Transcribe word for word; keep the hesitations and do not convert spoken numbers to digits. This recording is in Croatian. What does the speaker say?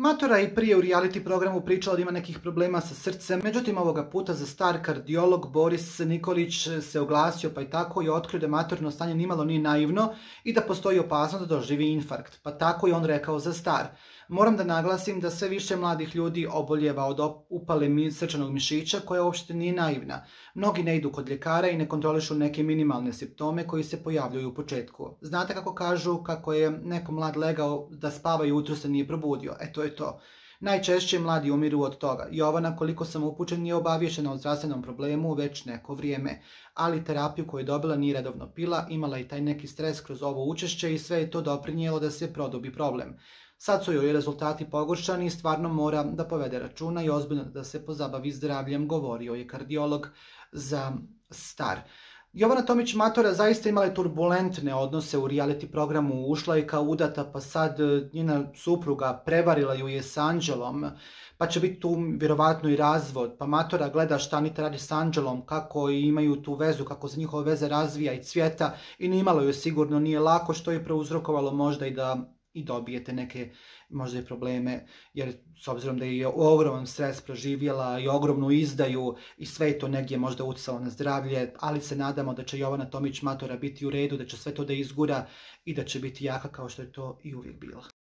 Matora je i prije u reality programu pričala da ima nekih problema sa srcem, međutim ovoga puta za star kardiolog Boris Nikolić se oglasio pa i tako i otkrio da Matorino stanje nimalo nije naivno i da postoji opasnost da doživi infarkt, pa tako je on rekao za star. Moram da naglasim da sve više mladih ljudi oboljeva od upale srčanog mišića koja uopšte nije naivna. Mnogi ne idu kod ljekara i ne kontrolišu neke minimalne simptome koji se pojavljuju u početku. Znate kako kažu kako je neko mlad legao da spava i jutro se nije probudio? E to je to. Najčešće mladi umiru od toga. Jovana, koliko sam upućen, nije obaviješena o zdravstvenom problemu već neko vrijeme, ali terapiju koju je dobila nije redovno pila, imala i taj neki stres kroz ovo učešće i sve je to doprinijelo da se produbi problem. Sad su joj rezultati pogoršani i stvarno mora da povede računa i ozbiljno da se pozabavi zdravljem, govorio je kardiolog za Star. Jovana Tomić-Matora zaista imala je turbulentne odnose u reality programu, ušla je kao udata, pa sad njena supruga prevarila ju je s Anđelom, pa će biti tu vjerovatno i razvod, pa Matora gleda šta Anita radi s Anđelom, kako imaju tu vezu, kako se njihova veza razvija i cvjeta i nimalo joj sigurno nije lako, što je prouzrokovalo možda i da i dobijete neke možda i probleme, jer s obzirom da je ogroman stres proživjela i ogromnu izdaju i sve je to negdje možda utjecalo na zdravlje, ali se nadamo da će Jovana Tomić-Matora biti u redu, da će sve to da izgura i da će biti jaka kao što je to i uvijek bila.